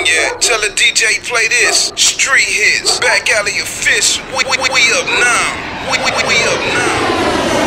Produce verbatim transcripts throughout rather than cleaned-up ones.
Yeah, tell the D J play this. Street hits, back alley official. We, we, we up now. We, we, we up now.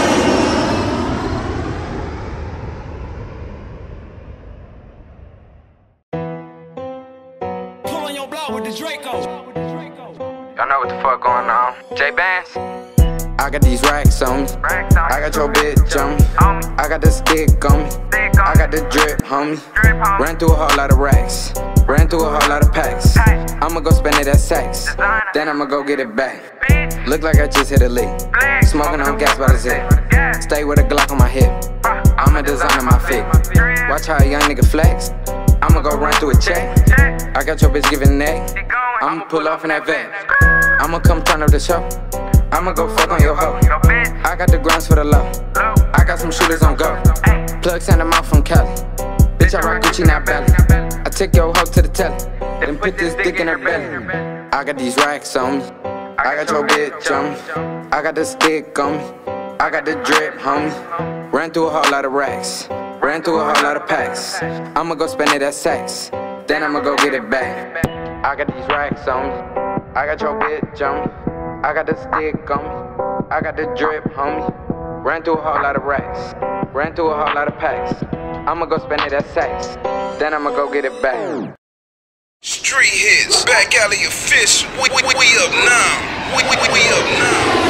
Pulling your block with the Draco. Y'all know what the fuck going on. J-Bands. I got these racks on me. I got your bitch on me. I got the stick on me. I got the drip, homie. Ran through a whole lot of racks. Ran through a whole lot of packs. I'ma go spend it at sex. Then I'ma go get it back. Look like I just hit a lick. Smoking on gas by the zip. Stay with a Glock on my hip. I'ma design my fit. Watch how a young nigga flex. I'ma go run through a check. I got your bitch giving neck. I'ma pull off in that vet. I'ma come turn up the show. I'ma go fuck on your hoe. I got the grams for the low. I got some shooters on go. Plugs in the mouth from Cali. Bitch, I rock Gucci, not belly. I take your hoe to the telly, then put this dick in her belly. I got these racks on me. I got your bitch on me. I got the stick on me. I got the drip, homie. Ran through a whole lot of racks. Ran through a whole lot of packs. I'ma go spend it at sex. Then I'ma go get it back. I got these racks on me. I got your bitch on me. I got the stick on me. I got the drip, homie. Ran through a whole lot of racks. Ran through a whole lot of packs. I'ma go spend it at sex. Then I'ma go get it back. Street hits, back alley official. We, we, we up now. We, we, we up now.